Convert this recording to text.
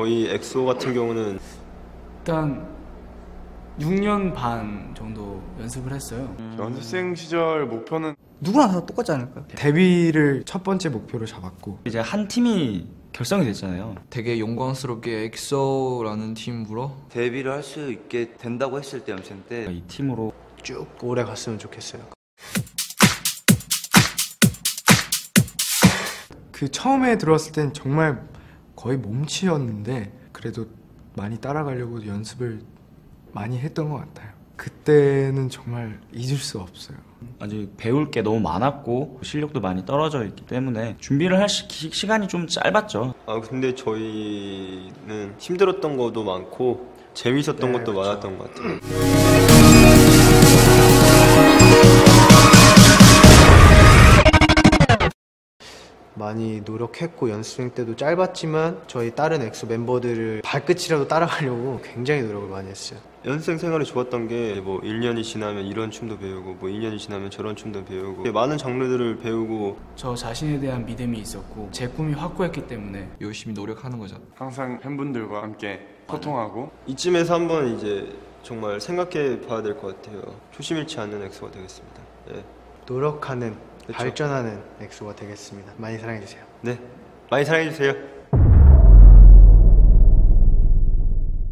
저희 엑소 같은 경우는 일단 6년 반 정도 연습을 했어요. 연습생 시절 목표는 누구나 다 똑같지 않을까요? 데뷔를 첫 번째 목표로 잡았고 이제 한 팀이 결성이 됐잖아요. 되게 영광스럽게 엑소라는 팀으로 데뷔를 할 수 있게 된다고 했을 때 연습생 때 이 팀으로 쭉 오래 갔으면 좋겠어요. 그 처음에 들어왔을 땐 정말 거의 몸치였는데 그래도 많이 따라가려고 연습을 많이 했던 것 같아요. 그때는 정말 잊을 수 없어요. 아직 배울 게 너무 많았고 실력도 많이 떨어져 있기 때문에 준비를 할 시간이 좀 짧았죠. 근데 저희는 힘들었던 것도 많고 재밌었던 것도 그렇죠. 많았던 것 같아요. 많이 노력했고 연습생 때도 짧았지만 저희 다른 엑소 멤버들을 발끝이라도 따라가려고 굉장히 노력을 많이 했어요. 연습생 생활이 좋았던 게 뭐 1년이 지나면 이런 춤도 배우고 뭐 1년이 지나면 저런 춤도 배우고 많은 장르들을 배우고 저 자신에 대한 믿음이 있었고 제 꿈이 확고했기 때문에 열심히 노력하는 거죠. 항상 팬분들과 함께 소통하고 이쯤에서 한번 이제 정말 생각해 봐야 될 것 같아요. 초심 잃지 않는 엑소가 되겠습니다. 네. 노력하는 그쵸. 발전하는 엑소가 되겠습니다. 많이 사랑해주세요. 네, 많이 사랑해 주세요.